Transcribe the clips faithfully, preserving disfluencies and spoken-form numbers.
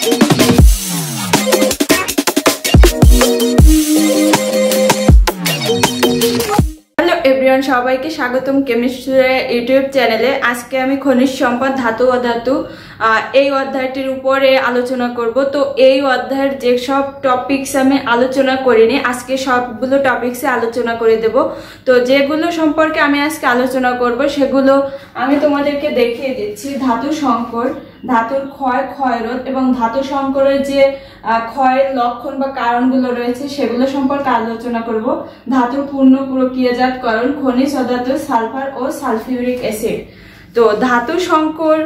Everyone, সবাইকে স্বাগতম chemistry YouTube চ্যানেলে। আজকে আমি খনিজ সম্পদ, ধাতু অধাতু এই অধ্যায়টির উপরে আলোচনা করব। তো এই অধ্যায়ের যে সব টপিকস আমি আলোচনা করিনি, আজকে সবগুলো টপিকসে আলোচনা করে দেব। তো যেগুলো সম্পর্কে আমি আজকে আলোচনা করব সেগুলো আমি তোমাদেরকে দেখিয়ে দিচ্ছি। ধাতু সংকর, ধাতুর ক্ষয়, ক্ষয়রোধ এবং ধাতু সংকরের যে ক্ষয়ের লক্ষণ বা কারণগুলো রয়েছে সেগুলো সম্পর্কে আলোচনা করব। ধাতুর পূর্ণ প্রক্রিয়াজাতকরণ, খনিজ অধাতু, সালফার ও সালফিউরিক অ্যাসিড। তো ধাতু সংকর,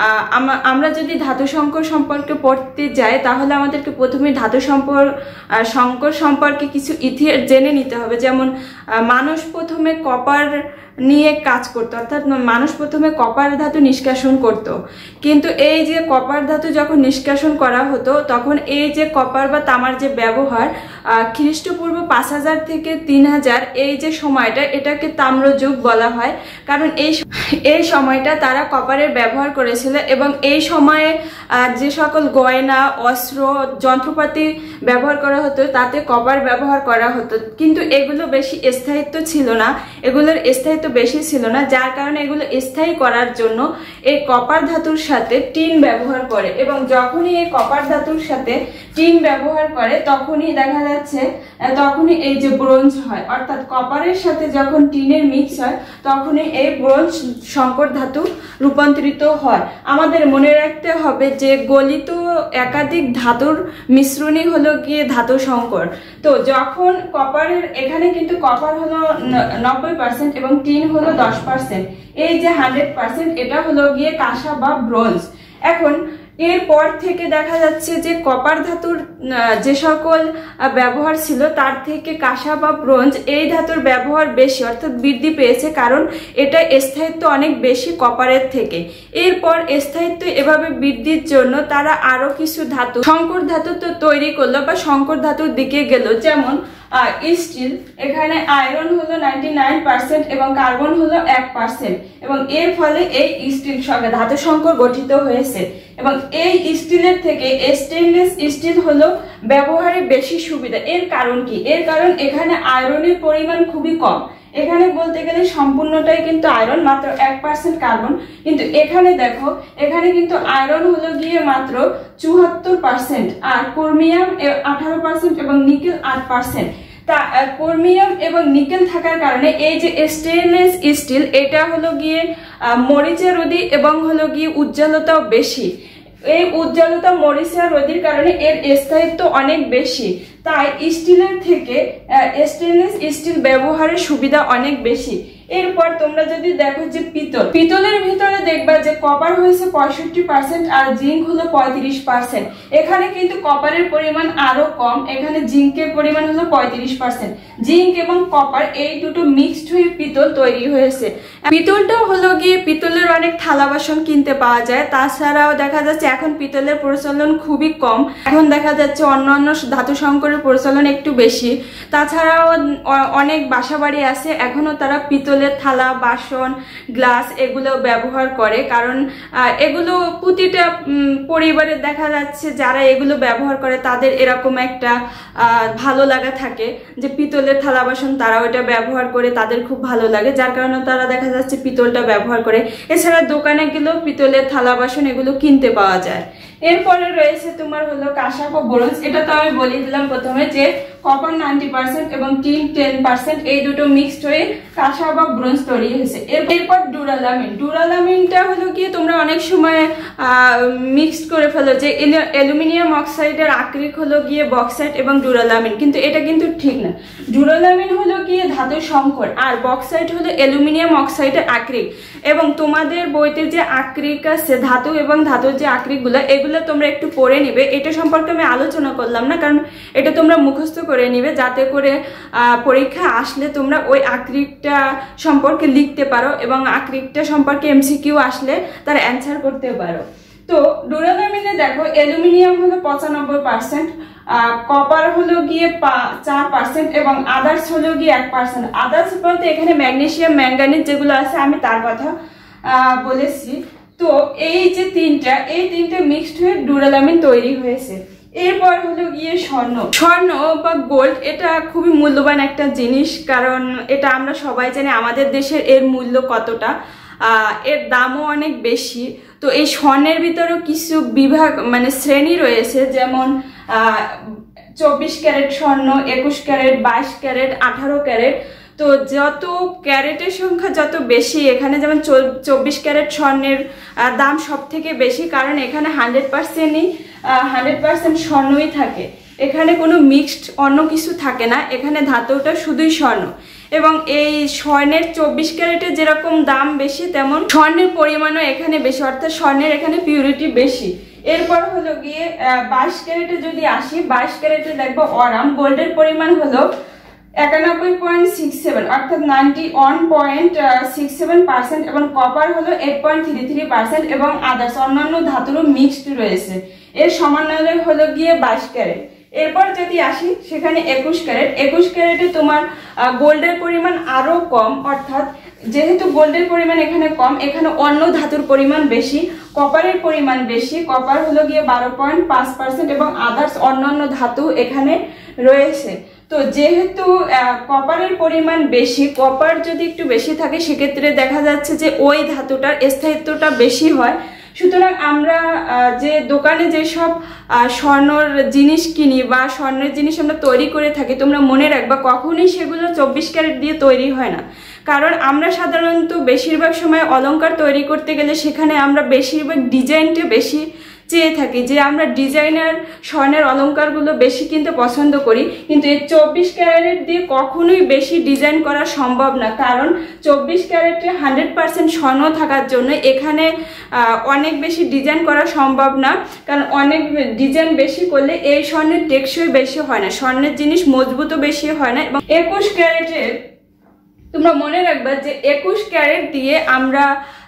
আমরা যদি ধাতু সংকর সম্পর্কে পড়তে যাই তাহলে আমাদেরকে প্রথমে ধাতু সম্পর্ক সংকর সম্পর্কে কিছু ইতিহাস জেনে নিতে হবে। যেমন মানুষ প্রথমে কপার নিয়ে কাজ করতো, অর্থাৎ মানুষ প্রথমে কপার ধাতু নিষ্কাশন করত। কিন্তু এই যে কপার ধাতু যখন নিষ্কাশন করা হতো তখন এই যে কপার বা তামার যে ব্যবহার খ্রিস্টপূর্ব পাঁচ হাজার থেকে তিন হাজার এই যে সময়টা, এটাকে তাম্রযুগ বলা হয়। কারণ এই এই সময়টা তারা কপারের ব্যবহার করেছিল এবং এই সময়ে যে সকল গয়না, অস্ত্র, যন্ত্রপাতি ব্যবহার করা হতো তাতে কপার ব্যবহার করা হতো। কিন্তু এগুলো বেশি স্থায়িত্ব ছিল না, এগুলোর স্থায়িত্ব বেশি ছিল না, যার কারণে এগুলো স্থায়ী করার জন্য এই কপার ধাতুর সাথে টিন ব্যবহার করে। এবং যখনই এই কপার ধাতুর সাথে টিন ব্যবহার করে তখনই দেখা যাচ্ছে তখনই এই যে ব্রোঞ্জ হয়, অর্থাৎ কপারের সাথে যখন টিনের মিক্স হয় তখনই এই ব্রোঞ্জ সংকর ধাতু রূপান্তরিত হয়। আমাদের মনে রাখতে হবে যে গলিত একাধিক ধাতুর মিশ্রণই হলো গিয়ে ধাতু সংকর। তো যখন কপারের, এখানে কিন্তু কপার হলো নব্বই পার্সেন্ট এবং টিন হলো দশ পার্সেন্ট, এই যে হান্ড্রেড পার্সেন্ট এটা হলো গিয়ে কাঁসা বা ব্রোঞ্জ। এখন এরপর থেকে দেখা যাচ্ছে যে কপার ধাতুর যে সকল ব্যবহার ছিল তার থেকে কাঁসা বা ব্রোঞ্জ এই ধাতুর ব্যবহার বেশি, অর্থাৎ বৃদ্ধি পেয়েছে, কারণ এটা স্থায়িত্ব অনেক বেশি কপারের থেকে। এরপর স্থায়িত্ব এভাবে বৃদ্ধির জন্য তারা আরো কিছু ধাতু, সংকর ধাতু তো তৈরি করলো বা সংকর ধাতুর দিকে গেল। যেমন স্টিল, এখানে আয়রন হলো নাইনটি নাইন পার্সেন্ট এবং কার্বন হলো এক পার্সেন্ট এবং এর ফলে এই স্টিল ধাতু সংকর গঠিত হয়েছে। এবং এই স্টিলের থেকে স্টেনলেস স্টিল হলো ব্যবহারে বেশি সুবিধা। এর কারণ কি? এর কারণ এখানে আয়রনের পরিমাণ খুবই কম। এখানে বলতে গেলে সম্পূর্ণটাই কিন্তু আয়রন, মাত্র এক পার্সেন্ট কার্বন। কিন্তু এখানে দেখো, এখানে কিন্তু আয়রন হলো গিয়ে মাত্র চুয়াত্তর পার্সেন্ট, আর ক্রোমিয়াম আঠারো পার্সেন্ট এবং নিকেল আট পার্সেন্ট। তা ক্রোমিয়াম এবং নিকেল থাকার কারণে এই যে স্টেনলেস স্টিল এটা হলো গিয়ে মরিচা রোধী এবং হলো গিয়ে উজ্জ্বলতাও বেশি। এই উজ্জ্বলতা মরিচা রোধীর কারণে এর স্থায়িত্ব অনেক বেশি, তাই স্টিলের থেকে স্টেনলেস স্টিল ব্যবহারের সুবিধা অনেক বেশি। এরপর তোমরা যদি দেখো যে পিতল, পিতলের ভিতরে দেখবা যে কপার হয়েছে পঁয়ষট্টি পার্সেন্ট আর জিঙ্ক হলো পঁয়ত্রিশ পার্সেন্ট। এখানে কিন্তু কপারের পরিমাণ আরো কম, এখানে জিঙ্কের পরিমাণ হলো পঁয়ত্রিশ পার্সেন্ট। জিঙ্ক এবং কপার এই দুটো মিক্সড হয়ে পিতল তৈরি হয়েছে। পিতলটা হলো গিয়ে পিতলের অনেক থালা বাসন কিনতে পাওয়া যায়। তাছাড়াও দেখা যাচ্ছে এখন পিতলের প্রচলন খুবই কম, এখন দেখা যাচ্ছে অন্যান্য ধাতু সংকরের প্রচলন একটু বেশি। তাছাড়াও অনেক বাসা বাড়ি আছে এখনো তারা পিতলের থালা, বাসন, গ্লাস এগুলো ব্যবহার করে, কারণ এগুলো প্রতিটা পরিবারে দেখা যাচ্ছে যারা এগুলো ব্যবহার করে তাদের এরকম একটা ভালো লাগা থাকে যে পিতলের থালা বাসন তারা ওইটা ব্যবহার করে, তাদের খুব ভালো লাগে, যার কারণে তারা দেখা যাচ্ছে পিতলটা ব্যবহার করে। এছাড়া দোকানে গেলেও পিতলের থালা বাসন এগুলো কিনতে পাওয়া যায়। এরপরে রয়েছে তোমার হলো কাঁসা বা ব্রোঞ্জ। এটা তো আমি বলে দিলাম প্রথমে যে কপার নাইনটি পার্সেন্ট এবং টিন টেন পার্সেন্ট এই দুটো মিক্সড হয়ে কাঁসা বা ব্রোঞ্জ তৈরি হয়েছে। এরপর ডুরালামিন, ডুরালামিনটা হলো গিয়ে তোমরা অনেক সময় মিক্সড করে ফেলো যে অ্যালুমিনিয়াম অক্সাইডের আকরিক হলো গিয়ে বক্সাইট এবং ডুরালামিন, কিন্তু এটা কিন্তু ঠিক না। ডুরালামিন হলো গিয়ে ধাতু সংকর আর বক্সাইট হলো অ্যালুমিনিয়াম অক্সাইডের আকরিক। এবং তোমাদের বইতে যে আকরিক আছে, ধাতু এবং ধাতুর যে আকরিকগুলো, এগুলো তোমরা একটু পড়ে নিবে। এটা সম্পর্কে আমি আলোচনা করলাম না, কারণ এটা তোমরা মুখস্থ করে নিবে যাতে করে পরীক্ষা আসলে তোমরা ওই আকরিকটা সম্পর্কে লিখতে পারো এবং আকরিকটা সম্পর্কে এমসিকিউ আসলে তার অ্যান্সার করতে পারো। তো ডুরালামিনে দেখো অ্যালুমিনিয়াম হলো পঁচানব্বই পার্সেন্ট, কপার হলো গিয়ে চার পার্সেন্ট এবং আদার্স হলো গিয়ে এক পার্সেন্ট। আদার্স বলতে এখানে ম্যাগনেসিয়াম, ম্যাঙ্গানিজ যেগুলো আছে আমি তার কথা বলেছি। তো এই যে তিনটা এই তিনটা মিক্সড হয়ে ডুরালামিন তৈরি হয়েছে। এরপর হলো গিয়ে স্বর্ণ। স্বর্ণ বা গোল্ড এটা খুবই মূল্যবান একটা জিনিস, কারণ এটা আমরা সবাই জানি আমাদের দেশের এর মূল্য কতটা, এর দামও অনেক বেশি। তো এই স্বর্ণের ভিতরেও কিছু বিভাগ মানে শ্রেণী রয়েছে, যেমন চব্বিশ ক্যারেট স্বর্ণ, একুশ ক্যারেট, বাইশ ক্যারেট, আঠারো ক্যারেট। তো যত ক্যারেটের সংখ্যা যত বেশি, এখানে যেমন চব্বিশ ক্যারেট স্বর্ণের দাম সব থেকে বেশি, কারণ এখানে হান্ড্রেড পার্সেন্টই হান্ড্রেড পার্সেন্ট স্বর্ণই থাকে, এখানে কোনো মিক্সড অন্য কিছু থাকে না, এখানে ধাতুটা শুধুই স্বর্ণ। এবং এই স্বর্ণের চব্বিশ ক্যারেটের যেরকম দাম বেশি, তেমন স্বর্ণের পরিমাণও এখানে বেশি, অর্থাৎ স্বর্ণের এখানে পিউরিটি বেশি। এরপর হলো গিয়ে বাইশ ক্যারেটে যদি আসি, বাইশ ক্যারেটে দেখবো অরাম গোল্ডের পরিমাণ হলো একানব্বই পয়েন্ট সিক্স সেভেন অর্থাৎ ninety one point six seven percent, এবং কপার হলো eight point three three percent, এবং আদার্স অন্যান্য ধাতুরও মিক্সড রয়েছে। এর সমন্বয় হলো গিয়ে বাইশ ক্যারেট। এরপর যদি আসি সেখানে একুশ ক্যারেট, একুশ ক্যারেটে তোমার গোল্ডের পরিমাণ আরো কম, অর্থাৎ যেহেতু গোল্ডের পরিমাণ এখানে কম, এখানে অন্য ধাতুর পরিমাণ বেশি, কপারের পরিমাণ বেশি, কপার হলো গিয়ে বারো পয়েন্ট পাঁচ পার্সেন্ট, এবং আদার্স অন্যান্য ধাতু এখানে রয়েছে। তো যেহেতু কপারের পরিমাণ বেশি, কপার যদি একটু বেশি থাকে সেক্ষেত্রে দেখা যাচ্ছে যে ওই ধাতুটার স্থায়িত্বটা বেশি হয়। সুতরাং আমরা যে দোকানে যেসব স্বর্ণর জিনিস কিনি বা স্বর্ণের জিনিস আমরা তৈরি করে থাকি, তোমরা মনে রাখবা কখনোই সেগুলো চব্বিশ ক্যারেট দিয়ে তৈরি হয় না, কারণ আমরা সাধারণত বেশিরভাগ সময় অলংকার তৈরি করতে গেলে সেখানে আমরা বেশিরভাগ ডিজাইনটা বেশি চেয়ে থাকি, যে আমরা ডিজাইনার স্বর্ণের অলংকারগুলো বেশি কিনতে পছন্দ করি, কিন্তু এই চব্বিশ ক্যারেট দিয়ে কখনোই বেশি ডিজাইন করা সম্ভব না, কারণ চব্বিশ ক্যারেটে হান্ড্রেড পার্সেন্ট স্বর্ণ থাকার জন্য এখানে অনেক বেশি ডিজাইন করা সম্ভব না, কারণ অনেক ডিজাইন বেশি করলে এই স্বর্ণের টেকসই বেশি হয় না, স্বর্ণের জিনিস মজবুতও বেশি হয় না। এবং একুশ ক্যারেটের তোমরা মনে রাখবা যে একুশ ক্যারেট দিয়ে আমরা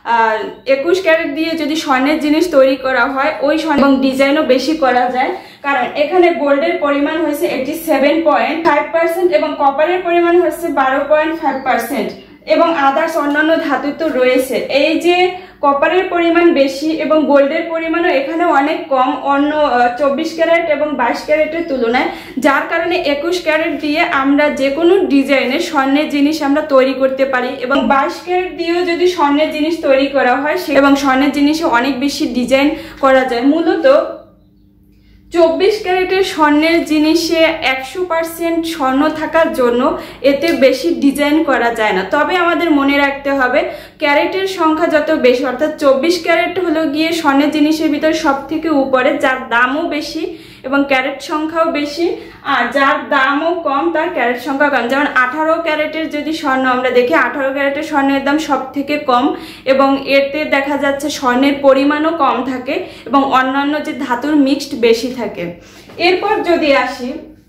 একুশ ক্যারেট দিয়ে যদি স্বর্ণের জিনিস তৈরি করা হয়, ওই স্বর্ণ এবং ডিজাইনও বেশি করা যায়, কারণ এখানে গোল্ডের পরিমাণ হয়েছে eighty seven point five percent এবং কপারের পরিমাণ হচ্ছে বারো পয়েন্ট ফাইভ পার্সেন্ট, এবং আদার্স অন্যান্য ধাতু তো রয়েছে। এই যে কপারের পরিমাণ বেশি এবং গোল্ডের পরিমাণও এখানে অনেক কম অন্য চব্বিশ ক্যারেট এবং বাইশ ক্যারেটের তুলনায়, যার কারণে একুশ ক্যারেট দিয়ে আমরা যে কোনো ডিজাইনের স্বর্ণের জিনিস আমরা তৈরি করতে পারি, এবং বাইশ ক্যারেট দিয়েও যদি স্বর্ণের জিনিস তৈরি করা হয় এবং স্বর্ণের জিনিসে অনেক বেশি ডিজাইন করা যায়। মূলত চব্বিশ ক্যারেটের স্বর্ণের জিনিসে একশো পার্সেন্ট স্বর্ণ থাকার জন্য এতে বেশি ডিজাইন করা যায় না। তবে আমাদের মনে রাখতে হবে ক্যারেটের সংখ্যা যত বেশি, অর্থাৎ চব্বিশ ক্যারেট হলো গিয়ে স্বর্ণের জিনিসের ভিতরে সব থেকে উপরে, যার দামও বেশি এবং ক্যারেট সংখ্যাও বেশি, আর যার দামও কম তার ক্যারেট সংখ্যা কম। যেমন আঠারো ক্যারেটের যদি স্বর্ণ আমরা দেখি, আঠারো ক্যারেটের স্বর্ণের দাম সব থেকে কম, এবং এতে দেখা যাচ্ছে স্বর্ণের পরিমাণও কম থাকে এবং অন্যান্য যে ধাতুর মিক্সড বেশি থাকে। এরপর যদি আসি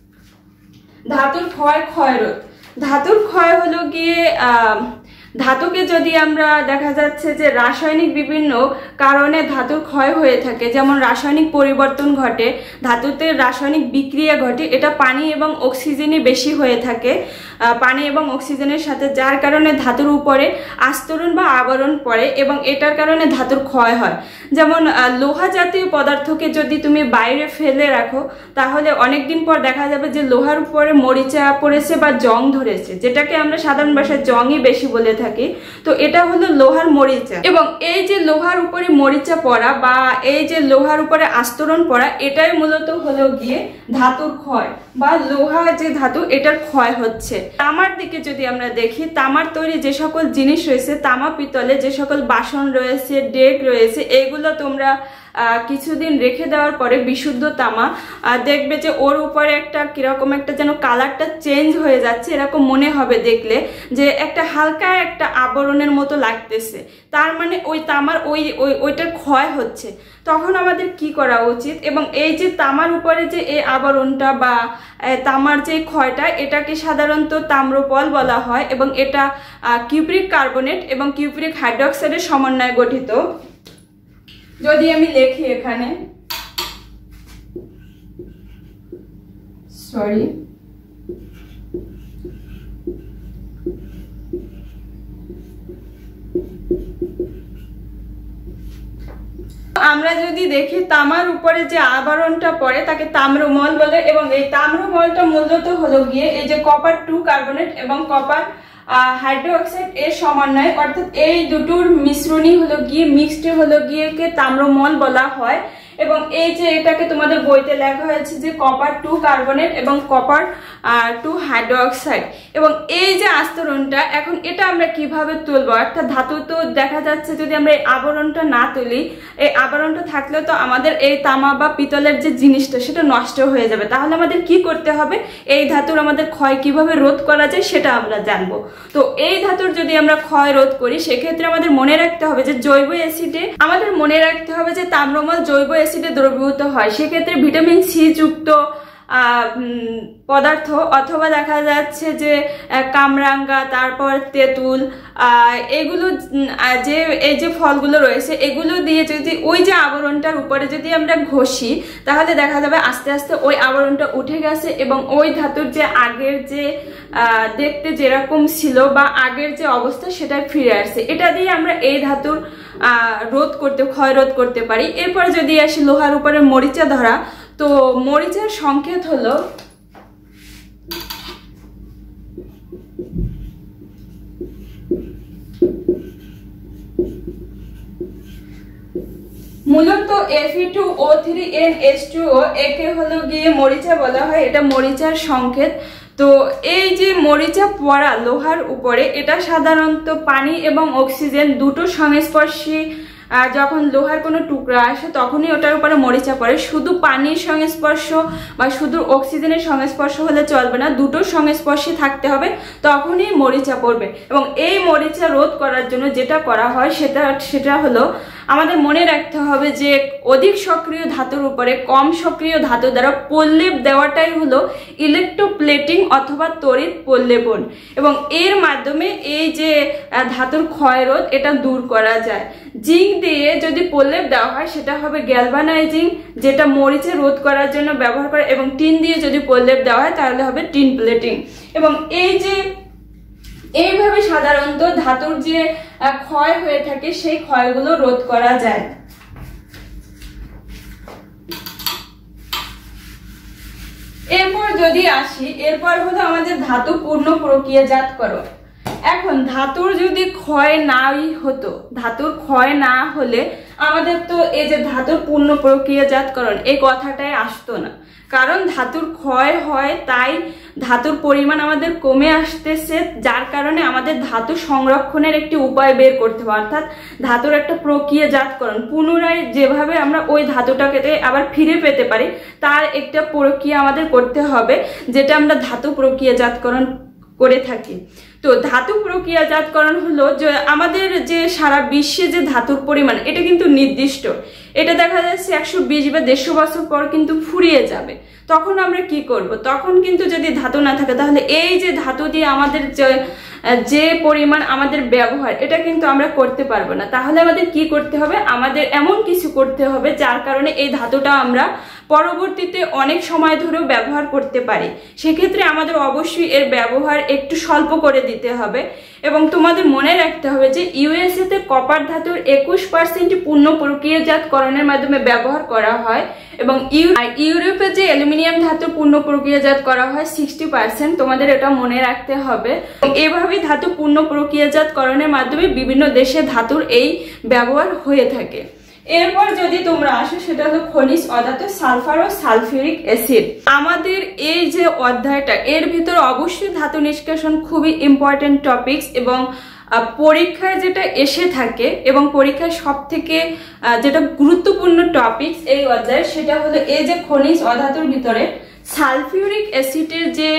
ধাতুর ক্ষয় ক্ষয়রোধ, ধাতুর ক্ষয় হলো গিয়ে আহ ধাতুকে যদি আমরা দেখা যাচ্ছে যে রাসায়নিক বিভিন্ন কারণে ধাতুর ক্ষয় হয়ে থাকে, যেমন রাসায়নিক পরিবর্তন ঘটে, ধাতুতে রাসায়নিক বিক্রিয়া ঘটে, এটা পানি এবং অক্সিজেনই বেশি হয়ে থাকে, পানি এবং অক্সিজেনের সাথে, যার কারণে ধাতুর উপরে আস্তরণ বা আবরণ পড়ে এবং এটার কারণে ধাতুর ক্ষয় হয়। যেমন লোহা জাতীয় পদার্থকে যদি তুমি বাইরে ফেলে রাখো, তাহলে অনেকদিন পর দেখা যাবে যে লোহার উপরে মরিচা পড়েছে বা জং ধরেছে, যেটাকে আমরা সাধারণ ভাষায় জংই বেশি বলে থাকি। তো এটা হলো লোহার মরিচা, এবং এই যে লোহার উপরে মরিচা পড়া বা এই যে লোহার উপরে আস্তরণ পড়া, এটাই মূলত হলো গিয়ে ধাতুর ক্ষয় বা লোহা যে ধাতু এটার ক্ষয় হচ্ছে। তামার দিকে যদি আমরা দেখি, তামার তৈরি যে সকল জিনিস রয়েছে, তামা পিতলে যে সকল বাসন রয়েছে, ডেক রয়েছে, এগুলো তোমরা কিছুদিন রেখে দেওয়ার পরে বিশুদ্ধ তামা দেখবে যে ওর উপরে একটা কিরকম একটা যেন কালারটা চেঞ্জ হয়ে যাচ্ছে, এরকম মনে হবে দেখলে যে একটা হালকা একটা আবরণের মতো লাগতেছে, তার মানে ওই তামার ওই ওইটার ক্ষয় হচ্ছে। তখন আমাদের কি করা উচিত? এবং এই যে তামার উপরে যে এই আবরণটা বা তামার যে ক্ষয়টা, এটাকে সাধারণত তাম্রপল বলা হয়, এবং এটা কিউপ্রিক কার্বনেট এবং কিউপ্রিক হাইড্রোক্সাইডের সমন্বয়ে গঠিত। যদি আমি লিখি এখানে, সরি আমরা যদি দেখি তামার উপরে যে আবরণটা পড়ে তাকে তাম্রমল বলে, এবং এই তাম্রমলটা মূলত হলো গিয়ে এই যে কপার টু কার্বনেট এবং কপার হাইড্রোক্সাইড এর সমন্বয়, অর্থাৎ এই দুটোর মিশ্রণই হলো গিয়ে মিক্সড হলো গিয়ে কে তাম্রমল বলা হয়। এবং এই যে এটাকে তোমাদের বইতে লেখা হয়েছে যে কপার টু কার্বনেট এবং কপার টু হাইড্রোক্সাইড। এবং এই যে আস্তরণটা, এখন এটা আমরা কিভাবে তুলবো, অর্থাৎ ধাতু তো দেখা যাচ্ছে যদি আমরা এই আবরণটা না তুলি, এই আবরণটা থাকলে তো আমাদের এই তামা বা পিতলের যে জিনিসটা সেটা নষ্ট হয়ে যাবে। তাহলে আমাদের কি করতে হবে, এই ধাতুর আমাদের ক্ষয় কিভাবে রোধ করা যায় সেটা আমরা জানবো। তো এই ধাতুর যদি আমরা ক্ষয় রোধ করি সেক্ষেত্রে আমাদের মনে রাখতে হবে যে জৈব অ্যাসিডে আমাদের মনে রাখতে হবে যে তাম্রমল জৈব অ্যাসিডে দ্রবীভূত হয়। সেক্ষেত্রে ভিটামিন সি যুক্ত পদার্থ অথবা দেখা যাচ্ছে যে কামরাঙ্গা, তারপর তেঁতুল, এগুলো যে এই যে ফলগুলো রয়েছে এগুলো দিয়ে যদি ওই যে আবরণটার উপরে যদি আমরা ঘষি তাহলে দেখা যাবে আস্তে আস্তে ওই আবরণটা উঠে গেছে এবং ওই ধাতুর যে আগের যে দেখতে যেরকম ছিল বা আগের যে অবস্থা সেটা ফিরে আসছে। এটা দিয়ে আমরা এই ধাতুর রোধ করতে ক্ষয় রোধ করতে পারি। এরপর যদি আসি লোহার উপরে মরিচা ধরা, তো মরিচের সংকেত হলো মূলত F E two O three N H two O, একে হলো গিয়ে মরিচা বলা হয়, এটা মরিচার সংকেত। তো এই যে মরিচা পড়া লোহার উপরে, এটা সাধারণত পানি এবং অক্সিজেন দুটো সংস্পর্শী যখন লোহার কোনো টুকরা আসে তখনই ওটার উপরে মরিচা পড়ে। শুধু পানির সংস্পর্শ বা শুধু অক্সিজেনের সংস্পর্শ হলে চলবে না, দুটোর সংস্পর্শে থাকতে হবে, তখনই মরিচা পড়বে। এবং এই মরিচা রোধ করার জন্য যেটা করা হয় সেটা সেটা হলো আমাদের মনে রাখতে হবে যে অধিক সক্রিয় ধাতুর উপরে কম সক্রিয় ধাতু দ্বারা প্রলেপ দেওয়াটাই হলো ইলেকট্রোপ্লেটিং অথবা তড়িৎ প্রলেপন। এবং এর মাধ্যমে এই যে ধাতুর ক্ষয় রোধ এটা দূর করা যায়। জিঙ্ক দিয়ে যদি প্রলেপ দেওয়া হয় সেটা হবে গ্যালভানাইজিং, যেটা মরিচে রোধ করার জন্য ব্যবহার করে। এবং টিন দিয়ে যদি প্রলেপ দেওয়া হয় তাহলে হবে টিন প্লেটিং। এবং এই যে এইভাবে সাধারণত ধাতুর যে ক্ষয় হয়ে থাকে সেই ক্ষয়গুলো রোধ করা যায়। এরপর যদি আসি, এরপর হলো আমাদের ধাতু পূর্ণ প্রক্রিয়াজাতকরণ। এখন ধাতুর যদি ক্ষয় নাই হতো, ধাতুর ক্ষয় না হলে আমাদের তো এই যে ধাতুর পূর্ণ প্রক্রিয়াজাতকরণ এই কথাটাই আসতো না। কারণ ধাতুর ক্ষয় হয় তাই ধাতুর পরিমাণ আমাদের কমে আসতেছে, যার কারণে আমাদের ধাতু সংরক্ষণের একটি উপায় বের করতে হবে, অর্থাৎ ধাতুর একটা প্রক্রিয়াজাতকরণ, পুনরায় যেভাবে আমরা ওই ধাতুটাকে আবার ফিরে পেতে পারি তার একটা প্রক্রিয়া আমাদের করতে হবে, যেটা আমরা ধাতু প্রক্রিয়াজাতকরণ করে থাকি। তো ধাতু প্রক্রিয়াজাতকরণ হলো যে আমাদের যে সারা বিশ্বে যে ধাতুর পরিমাণ এটা কিন্তু নির্দিষ্ট, এটা দেখা যাচ্ছে একশো বিশ বা দেড়শো বছর পর কিন্তু ফুরিয়ে যাবে। তখন আমরা কি করব, তখন কিন্তু যদি ধাতু না থাকে তাহলে এই যে ধাতু দিয়ে আমাদের যে পরিমাণ আমাদের ব্যবহার এটা কিন্তু আমরা করতে পারবো না। তাহলে আমাদের কি করতে হবে, আমাদের এমন কিছু করতে হবে যার কারণে এই ধাতুটা আমরা পরবর্তীতে অনেক সময় ধরেও ব্যবহার করতে পারি। সেক্ষেত্রে আমাদের অবশ্যই এর ব্যবহার একটু স্বল্প করে দিতে হবে। এবং তোমাদের মনে রাখতে হবে যে ইউএসএ তে কপার ধাতুর একুশ পার্সেন্ট পূর্ণ প্রক্রিয়াজাতকরণের মাধ্যমে ব্যবহার করা হয় এবং ইউরোপে যে অ্যালুমিনিয়াম ধাতু পূর্ণ প্রক্রিয়াজাত করা হয় সিক্সটি পার্সেন্ট। তোমাদের এটা মনে রাখতে হবে। এভাবে ধাতু পূর্ণ প্রক্রিয়াজাতকরণের মাধ্যমে বিভিন্ন দেশে ধাতুর এই ব্যবহার হয়ে থাকে। এরপর যদি তোমরা আসো সেটা হলো খনিজ অধাতু সালফার ও সালফিউরিক অ্যাসিড। আমাদের এই যে অধ্যায়টা এর ভিতরে অবশ্যই ধাতু নিষ্কাশন খুবই ইম্পর্টেন্ট টপিকস এবং পরীক্ষায় যেটা এসে থাকে এবং পরীক্ষায় সব থেকে যেটা গুরুত্বপূর্ণ টপিকস এই অধ্যায় সেটা হলো এই যে খনিজ অধাতুর ভিতরে সালফিউরিক অ্যাসিডের যে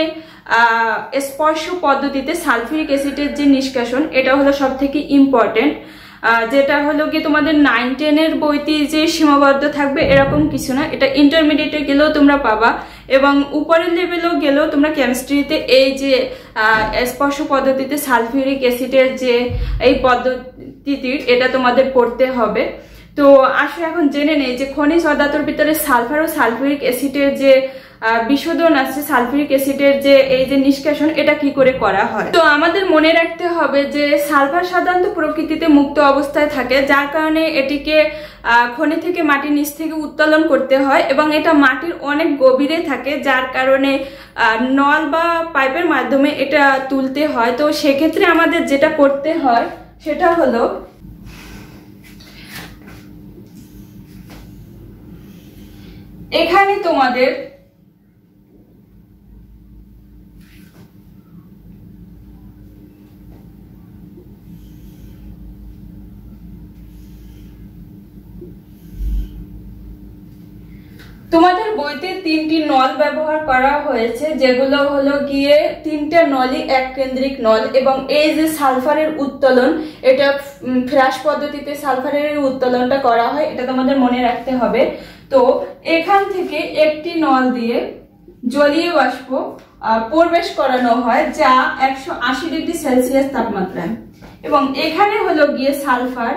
স্পর্শ পদ্ধতিতে সালফিউরিক অ্যাসিডের যে নিষ্কাশন এটা হলো সব থেকে ইম্পর্টেন্ট, যেটা হলো কি তোমাদের নাইন টেনের বইতে যে সীমাবদ্ধ থাকবে এরকম কিছু না, এটা ইন্টারমিডিয়েটে গেলেও তোমরা পাবা এবং উপরের লেভেলেও গেলেও তোমরা কেমিস্ট্রিতে এই যে স্পর্শ পদ্ধতিতে সালফিউরিক অ্যাসিডের যে এই পদ্ধতিটির এটা তোমাদের পড়তে হবে। তো আসলে এখন জেনে নেই যে খনিজ অধাতুর ভিতরে সালফার ও সালফিউরিক অ্যাসিডের যে বিশোধন আছে, সালফিউরিক অ্যাসিডের যে এই যে নিষ্কাশন, এটা কি করে করা হয়। তো আমাদের মনে রাখতে হবে যে সালফার সাধারণত প্রকৃতিতে মুক্ত অবস্থায় থাকে, যার কারণে এটিকে খনি থেকে মাটির নিচ থেকে উত্তোলন করতে হয় এবং এটা মাটির অনেক গভীরে থাকে, যার কারণে নল বা পাইপের মাধ্যমে এটা তুলতে হয়। তো সেক্ষেত্রে আমাদের যেটা করতে হয় সেটা হলো এখানে তোমাদের তোমাদের বইতে তিনটি নল ব্যবহার করা হয়েছে, যেগুলো হলো গিয়ে তিনটা নলই এক কেন্দ্রিক নল এবং এই যে সালফারের উত্তোলন, এটা ফ্রাশ পদ্ধতিতে সালফারের উত্তোলনটা করা হয়, এটা তোমাদের মনে রাখতে হবে। তো এখান থেকে একটি নল দিয়ে জলীয় বাষ্প প্রবেশ করানো হয় যা একশো আশি ডিগ্রি সেলসিয়াস তাপমাত্রায়, এবং এখানে হলো গিয়ে সালফার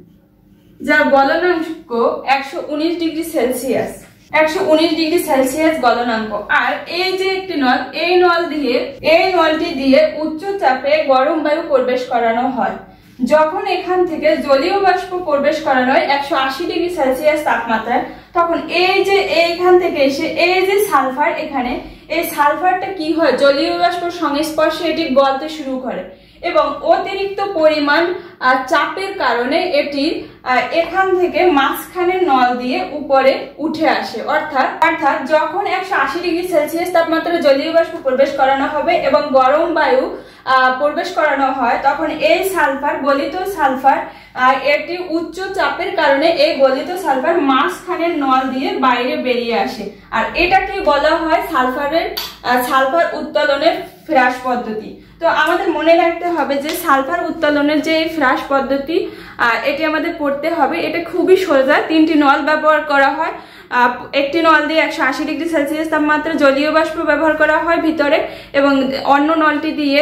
যার গলনাঙ্ক একশো উনিশ ডিগ্রি সেলসিয়াস একশো উনিশ ডিগ্রি সেলসিয়াস গলনাঙ্ক। আর এই যে একটি নল, এই নল দিয়ে এই নলটি দিয়ে উচ্চ চাপে গরম বায়ু প্রবেশ করানো হয়। যখন এখান থেকে জলীয় বাষ্প প্রবেশ করানো হয় একশো আশি ডিগ্রি সেলসিয়াস তাপমাত্রায়, তখন এই যে এইখান থেকে এসে এই যে সালফার, এখানে এই সালফারটা কি হয়, জলীয় বাষ্পের সংস্পর্শে এটি গলতে শুরু করে এবং অতিরিক্ত পরিমাণ চাপের কারণে এটি এখান থেকে মাঝখানের নল দিয়ে উপরে উঠে আসে। অর্থাৎ অর্থাৎ যখন একশো আশি ডিগ্রি সেলসিয়াস তাপমাত্রায় জলীয় বাষ্প প্রবেশ করানো হবে এবং গরম বায়ু প্রবেশ করানো হয়, তখন এই সালফার, গলিত সালফার, এটি উচ্চ চাপের কারণে এই গলিত সালফার মাঝখানের নল দিয়ে বাইরে বেরিয়ে আসে। আর এটাকে বলা হয় সালফারের সালফার উত্তোলনের ফ্রাশ পদ্ধতি। তো আমাদের মনে রাখতে হবে যে সালফার উত্তোলনের যে ফ্রাশ পদ্ধতি, এটি আমাদের পড়তে হবে। এটা খুবই সোজা, তিনটি নল ব্যবহার করা হয়। একটি নল দিয়ে একশো আশি ডিগ্রি সেলসিয়াস তাপমাত্রা জলীয় বাষ্প ব্যবহার করা হয় ভিতরে, এবং অন্য নলটি দিয়ে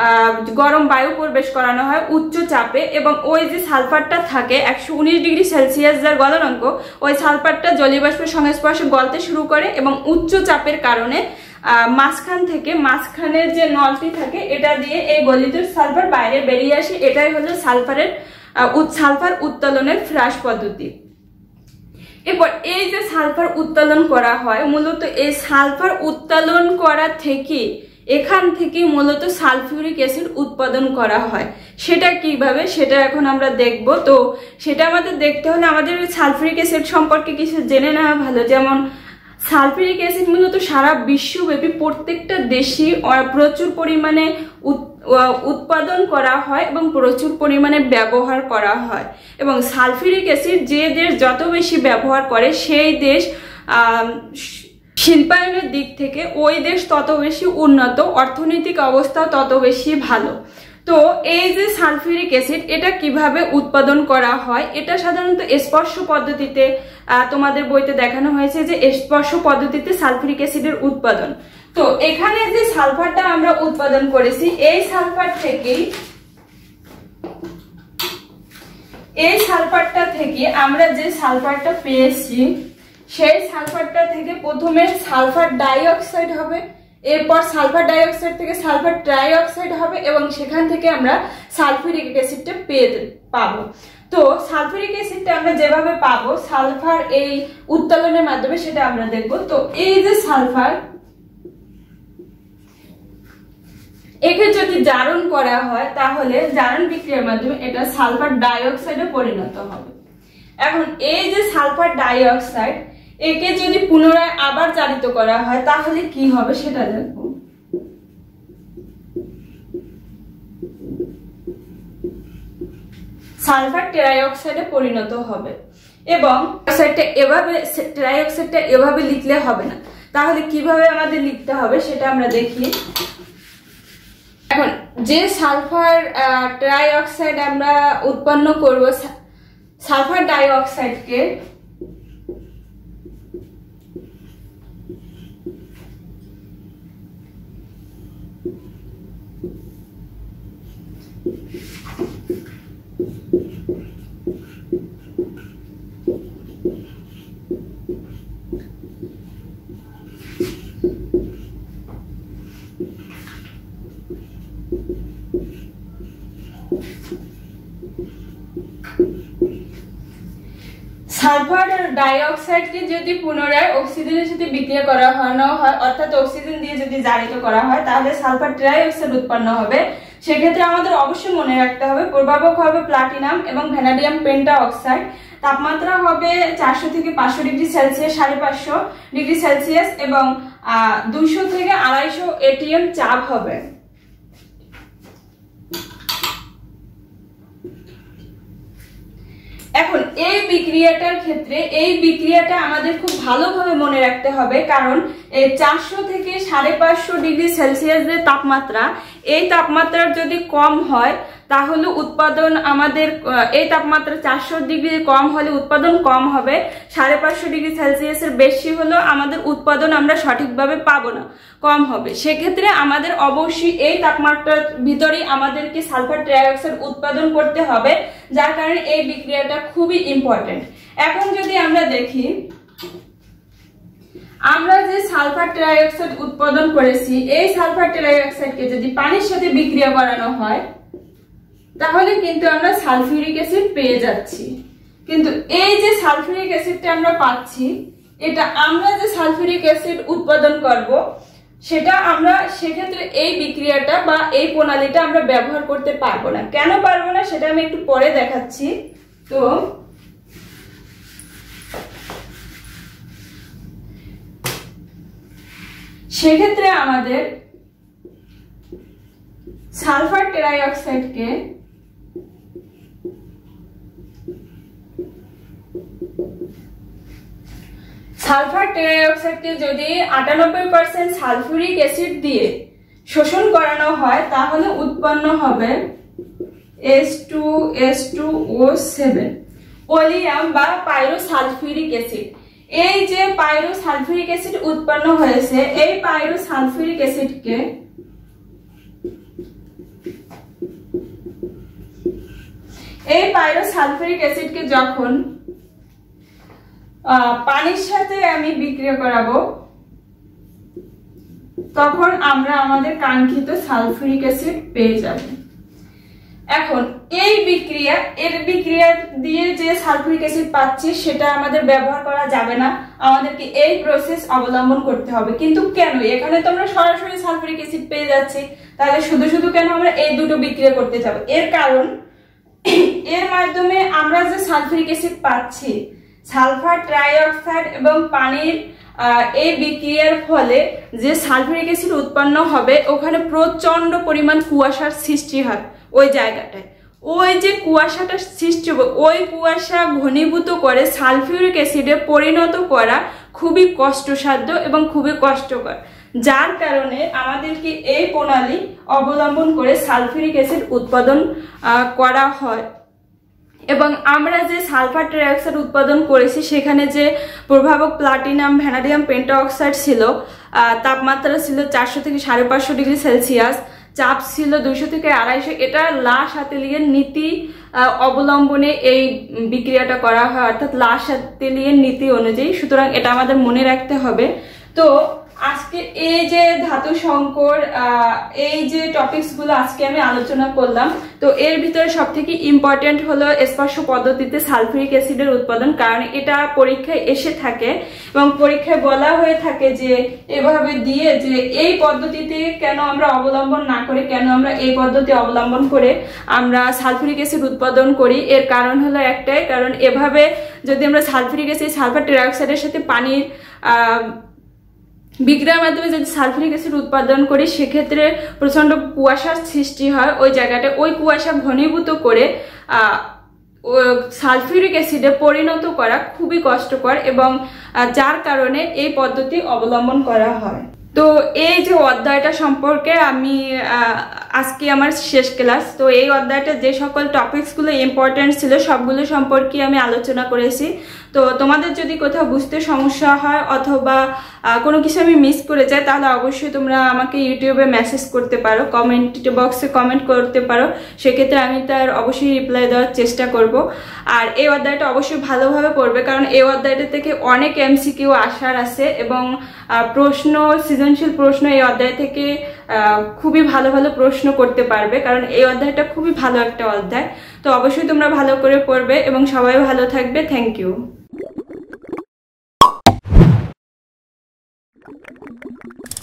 গরম বায়ু প্রবেশ করানো হয় উচ্চ চাপে, এবং ওই যে সালফারটা থাকে একশো উনিশ ডিগ্রি সেলসিয়াস যার গলনাঙ্ক, ওই সালফারটা জলীয় বাষ্পের সংস্পর্শে গলতে শুরু করে এবং উচ্চ চাপের কারণে মাঝখান থেকে মাঝখানের যে নলটি থাকে এটা দিয়ে এই গলিত সালফার বাইরে বেরিয়ে আসে। এটাই হলো সালফারের সালফার উত্তোলনের ফ্রাশ পদ্ধতি। এরপর এই যে সালফার উত্তোলন করা হয়, মূলত এই সালফার উত্তোলন করা থেকে এখান থেকে মূলত সালফিউরিক অ্যাসিড উৎপাদন করা হয়। সেটা কিভাবে, সেটা এখন আমরা দেখব। তো সেটা আমাদের দেখতে হলে আমাদের সালফিউরিক অ্যাসিড সম্পর্কে কিছু জেনে নেওয়া ভালো। যেমন সালফিউরিক অ্যাসিড মূলত সারা বিশ্বব্যাপী প্রত্যেকটা দেশে প্রচুর পরিমাণে উৎপাদন করা হয় এবং প্রচুর পরিমাণে ব্যবহার করা হয়, এবং সালফিউরিক অ্যাসিড যে দেশ যত বেশি ব্যবহার করে সেই দেশ শিল্পায়নের দিক থেকে ওই দেশ তত বেশি উন্নত, অর্থনৈতিক অবস্থা তত বেশি ভালো। তো এই যে সালফিউরিক অ্যাসিড, এটা কিভাবে উৎপাদন করা হয়, এটা সাধারণত স্পর্শ পদ্ধতিতে তোমাদের বইতে দেখানো হয়েছে যে স্পর্শ পদ্ধতিতে সালফিউরিক অ্যাসিডের উৎপাদন। তো এখানে যে সালফারটা আমরা উৎপাদন করেছি, এই সালফার থেকেই এই সালফারটা থেকে আমরা যে সালফারটা পেয়েছি, সেই সালফারটা থেকে প্রথমে সালফার ডাই অক্সাইড হবে, এরপর সালফার ডাই অক্সাইড থেকে সালফার ট্রাই অক্সাইড হবে, এবং সেখান থেকে আমরা সালফিউরিক অ্যাসিডটা পেয়ে পাবো। তো সালফিউরিক অ্যাসিডটা আমরা যেভাবে পাবো সালফার এই উত্তোলনের মাধ্যমে, সেটা আমরা দেখব। তো এই যে সালফার, একে যদি জারণ করা হয় তাহলে জারণ বিক্রিয়ার মাধ্যমে এটা সালফার ডাই অক্সাইডে পরিণত হবে। এখন এই যে সালফার ডাই অক্সাইড, একে যদি পুনরায় আবার জারিত করা হয় তাহলে কি হবে সেটা দেখব। সালফার ট্রাই অক্সাইডে পরিণত হবে, এবং অক্সাইডটা এভাবে ট্রাই অক্সাইডটা এভাবে লিখলে হবে না, তাহলে কিভাবে আমাদের লিখতে হবে সেটা আমরা দেখি। এখন যে সালফার ট্রাই অক্সাইড আমরা উৎপন্ন করব, সালফার ডাই অক্সাইডকে সালফার ডাইঅক্সাইডকে যদি পুনরায় অক্সিজেনের সাথে বিক্রিয়া করানো হয়, অর্থাৎ অক্সিজেন দিয়ে যদি জারিত করা হয়, তাহলে সালফার ট্রাইঅক্সাইড উৎপন্ন হবে। সেক্ষেত্রে আমাদের অবশ্যই মনে রাখতে হবে প্রভাবক হবে প্লাটিনাম এবং ভ্যানাডিয়াম পেন্টা অক্সাইড। তাপমাত্রা হবে চারশো থেকে পাঁচশো ডিগ্রি সেলসিয়াস, সাড়ে পাঁচশো ডিগ্রি সেলসিয়াস এবং আহ দুইশো থেকে আড়াইশো এটিএম চাপ হবে। এখন এই বিক্রিয়াটার ক্ষেত্রে এই বিক্রিয়াটা আমাদের খুব ভালোভাবে মনে রাখতে হবে, কারণ এই চারশো থেকে সাড়ে পাঁচশো ডিগ্রি সেলসিয়াস যে তাপমাত্রা, এই তাপমাত্রা যদি কম হয় তাহলে উৎপাদন আমাদের এই তাপমাত্রা চারশো ডিগ্রি কম হলে উৎপাদন কম হবে, সাড়ে পাঁচশো ডিগ্রি সেলসিয়াসের বেশি হলেও আমাদের উৎপাদন আমরা সঠিকভাবে পাবো না, কম হবে। সেক্ষেত্রে আমাদের অবশ্যই এই তাপমাত্রার ভিতরেই আমাদেরকে সালফার ট্রাইঅক্সাইড উৎপাদন করতে হবে, যার কারণে এই বিক্রিয়াটা খুবই ইম্পর্টেন্ট। এখন যদি আমরা দেখি, আমরা যে সালফার ট্রাইঅক্সাইড উৎপাদন করেছি, এই সালফার ট্রাইঅক্সাইডকে যদি পানির সাথে বিক্রিয়া করানো হয় তাহলে কিন্তু আমরা সালফিউরিক অ্যাসিড পেয়ে যাচ্ছি। কিন্তু এই যে সালফিউরিক অ্যাসিডটা আমরা পাচ্ছি, এটা আমরা যে সালফিউরিক অ্যাসিড উৎপাদন করব সেটা আমরা সেক্ষেত্রে এই বিক্রিয়াটা বা এই প্রণালীটা আমরা ব্যবহার করতে পারবো না। কেন পারবো না সেটা আমি একটু পরে দেখাচ্ছি। তো সেক্ষেত্রে আমাদের সালফার ট্রাইঅক্সাইডকে সালফার ট্রাইঅক্সাইডকে যদি আটানব্বই পার্সেন্ট সালফিউরিক অ্যাসিড দিয়ে শোষণ করানো হয় তাহলে উৎপন্ন হবে S two S two O seven oleum বা পাইরোসালফিউরিক অ্যাসিড। এই যে পাইরোসালফিউরিক অ্যাসিড উৎপন্ন হয়েছে, এই পাইরোসালফিউরিক অ্যাসিডকে এই পাইরোসালফিউরিক অ্যাসিডকে যখন পানির সাথে আমি বিক্রিয়া করাবো তখন আমরা আমাদের কাঙ্ক্ষিত সালফিউরিক অ্যাসিড পেয়ে যাব। এখন এই বিক্রিয়া এর বিক্রিয়া দিয়ে যে সালফিউরিক অ্যাসিড পাচ্ছি সেটা আমাদের ব্যবহার করা যাবে না, আমাদেরকে এই প্রসেস অবলম্বন করতে হবে। কিন্তু কেন? এখানে তো আমরা সরাসরি সালফিউরিক অ্যাসিড পেয়ে যাচ্ছি, তাহলে শুধু শুধু কেন আমরা এই দুটো বিক্রিয়া করতে যাব? এর কারণ এর মাধ্যমে আমরা যে সালফিউরিক অ্যাসিড পাচ্ছি, সালফার ট্রাইঅক্সাইড এবং পানির এই বিক্রিয়ার ফলে যে সালফিউরিক অ্যাসিড উৎপন্ন হবে ওখানে প্রচন্ড পরিমাণ কুয়াশার সৃষ্টি হয় ওই জায়গাটায়। ওই যে কুয়াশাটা সৃষ্টি হবে, ওই কুয়াশা ঘনীভূত করে সালফিউরিক অ্যাসিডে পরিণত করা খুবই কষ্টসাধ্য এবং খুবই কষ্টকর, যার কারণে আমাদেরকে এই প্রণালী অবলম্বন করে সালফিউরিক অ্যাসিড উৎপাদন করা হয়। এবং আমরা যে সালফার ট্রাইঅক্সাইড উৎপাদন করেছি সেখানে যে প্রভাবক প্লাটিনাম ভ্যানাডিয়াম পেন্টা অক্সাইড ছিল, তাপমাত্রা ছিল চারশো থেকে সাড়ে পাঁচশো ডিগ্রি সেলসিয়াস, চাপ ছিল দুইশো থেকে আড়াইশো। এটা লা শাতেলিয়ের নীতি অবলম্বনে এই বিক্রিয়াটা করা হয়, অর্থাৎ লা শাতেলিয়ের নীতি অনুযায়ী। সুতরাং এটা আমাদের মনে রাখতে হবে। তো আজকে এই যে ধাতু সংকর এই যে টপিকস গুলো আজকে আমি আলোচনা করলাম, তো এর ভিতরে সব থেকে ইম্পর্টেন্ট হলো স্পর্শ পদ্ধতিতে সালফিউরিক অ্যাসিডের উৎপাদন, কারণ এটা পরীক্ষায় এসে থাকে এবং পরীক্ষায় বলা হয়ে থাকে যে এভাবে দিয়ে যে এই পদ্ধতিতে কেন আমরা অবলম্বন না করে, কেন আমরা এই পদ্ধতি অবলম্বন করে আমরা সালফিউরিক অ্যাসিড উৎপাদন করি। এর কারণ হলো একটাই, কারণ এভাবে যদি আমরা সালফিউরিক অ্যাসিড সালফার ট্রাইঅক্সাইডের সাথে পানির আহ বিক্রিয়ার মাধ্যমে যদি সালফিউরিক অ্যাসিড উৎপাদন করি সেক্ষেত্রে প্রচন্ড কুয়াশার সৃষ্টি হয় ওই জায়গাটা। ওই কুয়াশা ঘনীভূত করে আহ সালফিউরিক অ্যাসিডে পরিণত করা খুবই কষ্টকর এবং যার কারণে এই পদ্ধতি অবলম্বন করা হয়। তো এই যে অধ্যায়টা সম্পর্কে আমি আজকে আমার শেষ ক্লাস, তো এই অধ্যায়টা যে সকল টপিকসগুলো ইম্পর্টেন্ট ছিল সবগুলো সম্পর্কে আমি আলোচনা করেছি। তো তোমাদের যদি কোথাও বুঝতে সমস্যা হয় অথবা কোনো কিছু আমি মিস করে যাই তাহলে অবশ্যই তোমরা আমাকে ইউটিউবে মেসেজ করতে পারো, কমেন্ট বক্সে কমেন্ট করতে পারো, সেক্ষেত্রে আমি তার অবশ্যই রিপ্লাই দেওয়ার চেষ্টা করব। আর এই অধ্যায়টা অবশ্যই ভালোভাবে পড়বে, কারণ এই অধ্যায়টা থেকে অনেক এমসিকিউ আসার আছে এবং প্রশ্ন, সৃজনশীল প্রশ্ন এই অধ্যায় থেকে খুবই ভালো ভালো প্রশ্ন করতে পারবে, কারণ এই অধ্যায়টা খুবই ভালো একটা অধ্যায়। তো অবশ্যই তোমরা ভালো করে পড়বে এবং সবাই ভালো থাকবে। Thank you.